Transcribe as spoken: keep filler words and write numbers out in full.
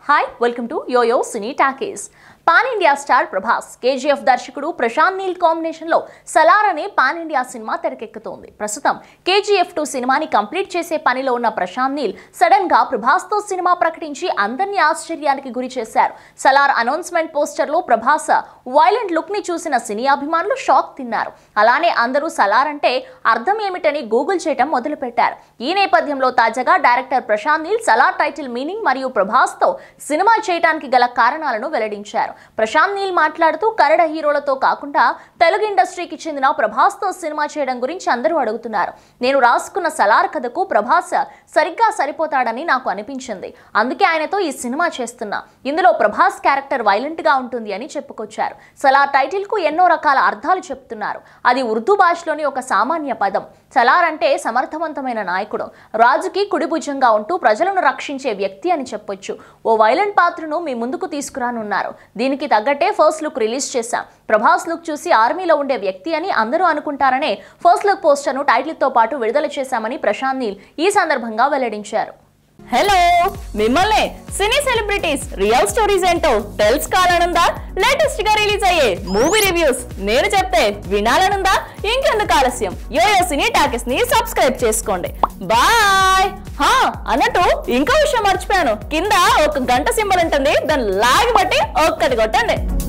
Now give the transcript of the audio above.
Hi, welcome to Yo-Yo Cine Talkies. Pan India star Prabhas KGF దర్శకుడు Prashanth Neel combination లో సలార్ అనే pan India cinema తెరకెక్కుతోంది. ప్రస్తుతం KGF two సినిమాని కంప్లీట్ చేసే పనిలో ఉన్న ప్రశాంత్ నీల్ సడన్ గా ప్రభాస్ తో సినిమా ప్రకటించి అందరినీ ఆశ్చర్యానికి గురి చేశారు. సలార్ అనౌన్స్మెంట్ పోస్టర్ లో ప్రభాస్ వైలెంట్ లుక్ ని చూసిన సినీ అభిమానులు షాక్ తిన్నారు. అలానే అందరూ సలార్ అంటే అర్థం ఏమిటని గూగుల్ చేయటం మొదలుపెట్టారు. ఈ నేపథ్యంలో తాజాగా director Prashanth Neel Salaar title meaning మరియు ప్రభాస్ తో సినిమా చేయడానికి గల కారణాలను వెల్లడించారు. ప్రశాంత్ నీల్ మాట్లాడుతూ కన్నడ హీరోలతో కాకుండా తెలుగు ఇండస్ట్రీకి చెందిన ప్రభాస్ తో సినిమా చేయడం గురించి అందరూ అడుగుతున్నారు. నేను రాసుకున్న సలార్ కథకు ప్రభాస్ సరిగ్గా సరిపోతాడని నాకు అనిపించింది. అందుకే ఆయనతో ఈ సినిమా చేస్తున్నా. ఇందులో ప్రభాస్ క్యారెక్టర్ వైలెంట్ గా ఉంటుంది అని చెప్పుకొచ్చారు. సలార్ టైటిల్ కు ఎన్నో రకాల అర్థాలు చెప్తున్నారు. అది ఉర్దూ భాషలోని ఒక సామాన్య పదం. సలార్ అంటే సమర్థవంతమైన నాయకుడు, రాజుకి కుడిభుజంగా ఉంటూ ప్రజలను రక్షించే వ్యక్తి అని చెప్పొచ్చు. ఓ వైలెంట్ పాత్రను మీ ముందుకు తీసుకురానున్నారు. దీనికి తగ్గట్టే ఫస్ట్ లుక్ రిలీజ్ చేశాం. ప్రభాస్ లుక్ చూసి ఆర్మీలో ఉండే వ్యక్తి అని అందరూ అనుకుంటారనే ఫస్ట్ లుక్ పోస్టర్ ను టైటిల్ తో పాటు విడుదల చేశామని ప్రశాంత్ నీల్ ఈ సందర్భంగా వెల్లడించారు. హలో, మిమ్మల్ని సినీ సెలబ్రిటీస్ రియల్ స్టోరీస్ ఏంటో తెలుసుకోవాలనుందా? లేటెస్ట్ గా రిలీజ్ అయ్యే మూవీ రివ్యూస్ నేను చెప్తే వినాలనుందా? ఇంకెందుకు ఆలస్యం, యోయో సినీ టాకీస్ ని సబ్స్క్రైబ్ చేసుకోండి. బాయ్. హా అన్నట్టు ఇంకో విషయం మర్చిపోయాను, కింద ఒక గంట సింబల్ ఉంటుంది, దాన్ని లాగి బట్టి ఒక్కటి కొట్టండి.